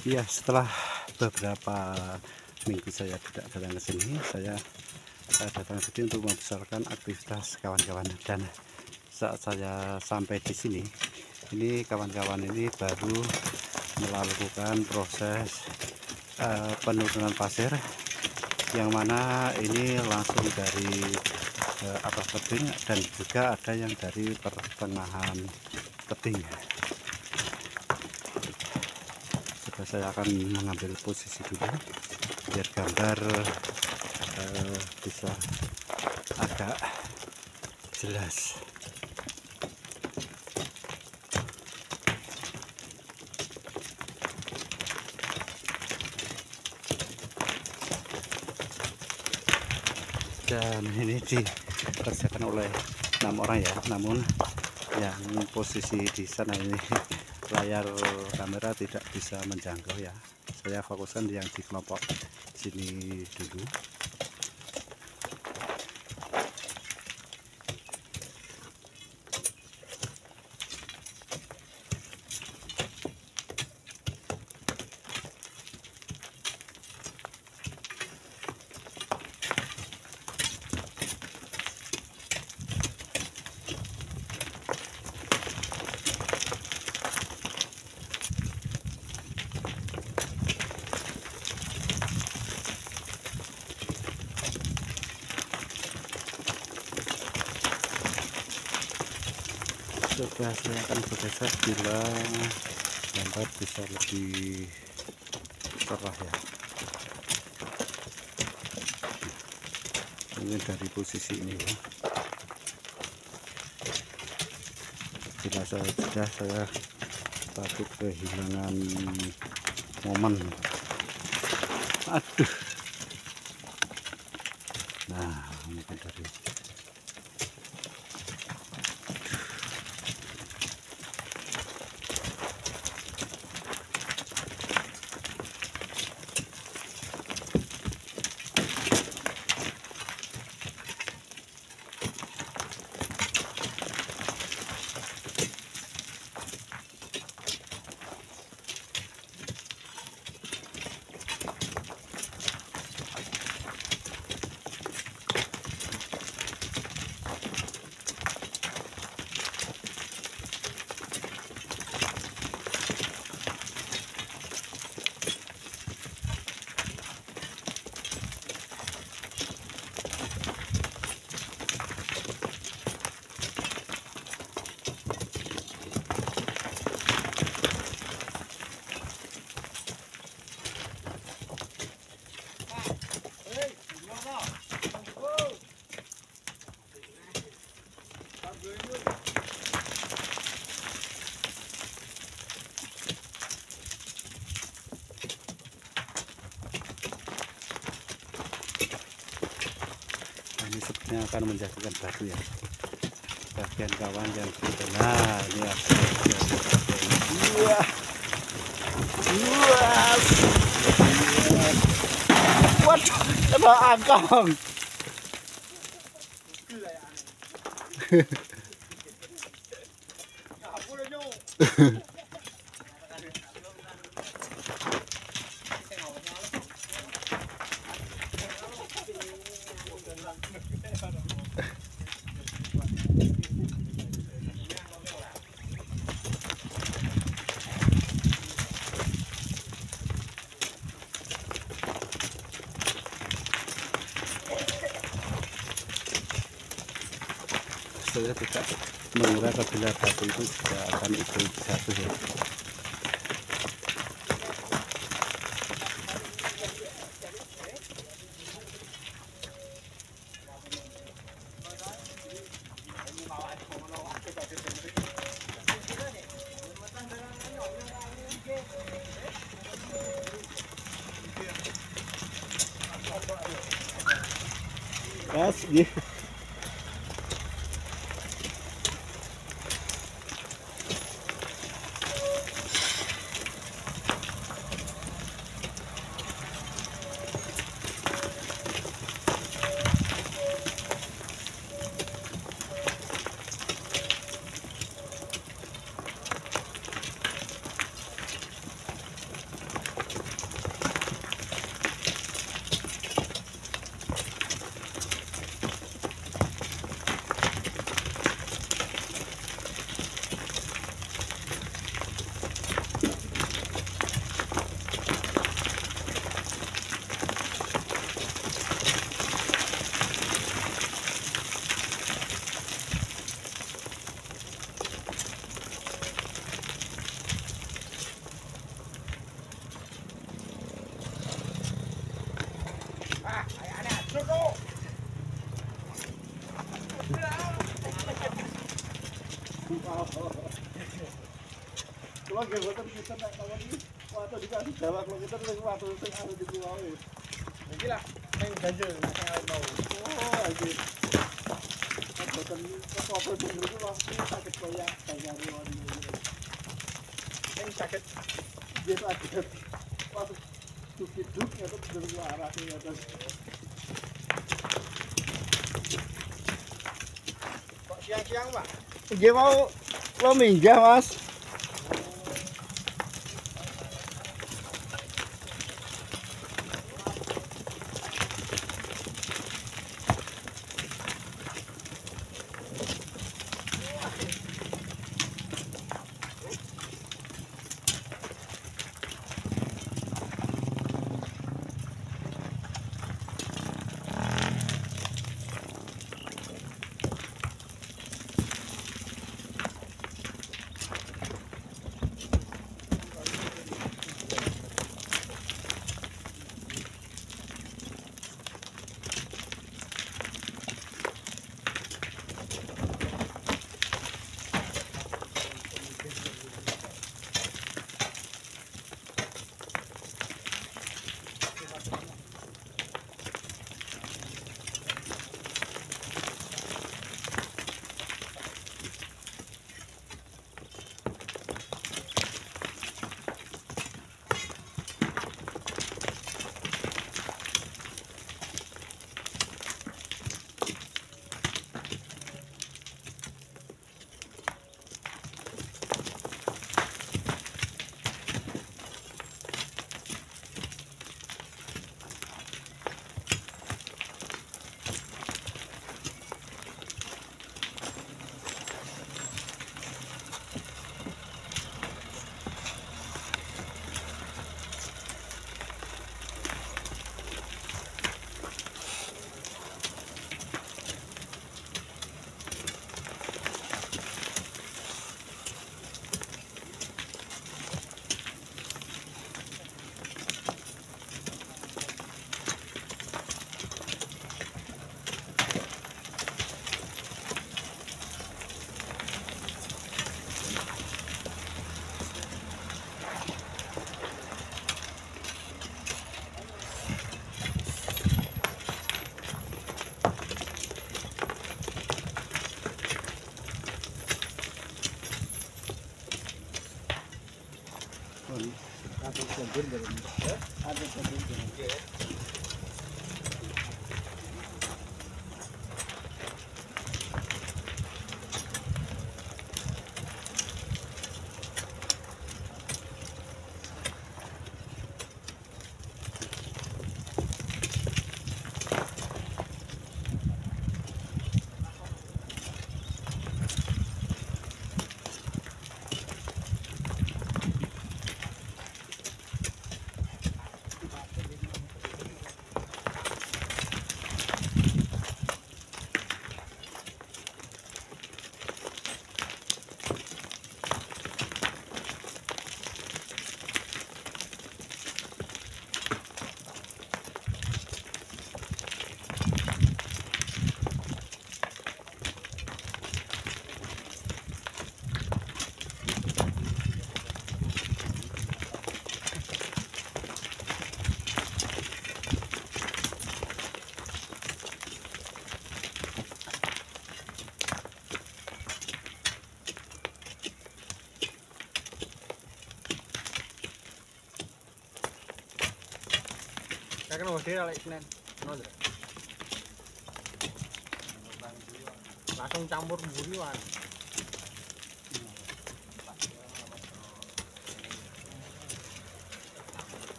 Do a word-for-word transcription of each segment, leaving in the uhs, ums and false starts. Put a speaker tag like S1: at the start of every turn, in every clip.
S1: Iya, setelah beberapa minggu saya tidak datang ke sini, saya, saya datang ke sini untuk membesarkan aktivitas kawan-kawan. Dan saat saya sampai di sini, ini kawan-kawan ini baru melakukan proses uh, penurunan pasir, yang mana ini langsung dari uh, atas tebing dan juga ada yang dari pertengahan tebing. Saya akan mengambil posisi dulu biar gambar uh, bisa agak jelas. Dan ini dikerjakan oleh enam orang ya, namun yang posisi di sana ini layar kamera tidak bisa menjangkau ya. Saya fokuskan yang di kelompok sini dulu. Coba saya akan bergeser bila gambar bisa lebih cerah ya. Mungkin dari posisi ini ya. Bila saya sudah, saya takut kehilangan momen. Aduh. Nah, mungkin dari ini sepertinya akan menjadikan batu ya, bagian kawan yang di tengah ini ya. Wah, wah, waduh, kena angkong. Saya tidak mengira apabila batu itu juga akan ikut jatuh ya. Yes, yeah. Kalau nggih mboten kita nek kawon iki waktu dikasih Jawa kalau kita sing waktu sing anu di kuwae.
S2: Iki lah sing ganjel nek sing awet mau.
S1: Oh, iki. Mboten apa-apa sing ngriku langsung sakit kaya kaya riwan iki.
S2: Sing sakit
S1: Nggih sakit. Waktu duk-duk itu bener arah iki atas.
S2: Kok siang-siang, Pak?
S1: Nggih mau lo minggah, Mas. Ada sabun dari ini. Ada sabun dari ini.
S2: Kan wedi ra lek Senin. Langsung campur mburi wae.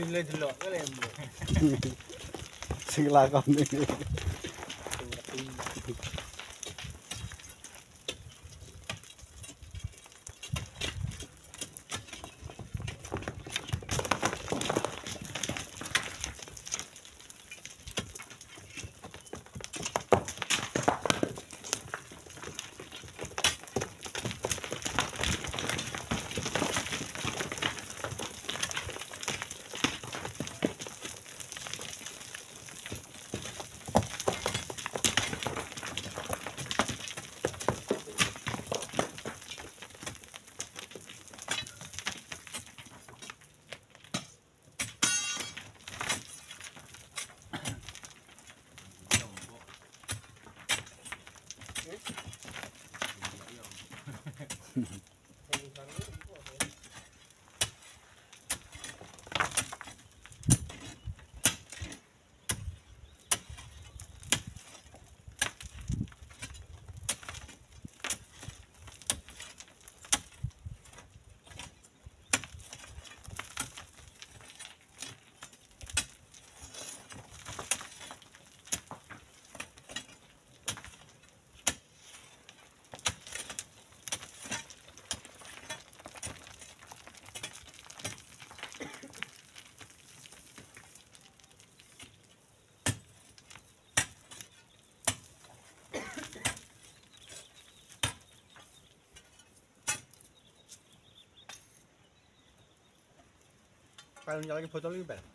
S2: le delok ke lembu.
S1: Sing lakoni.
S2: Kalau nyalain botol iki, Bel.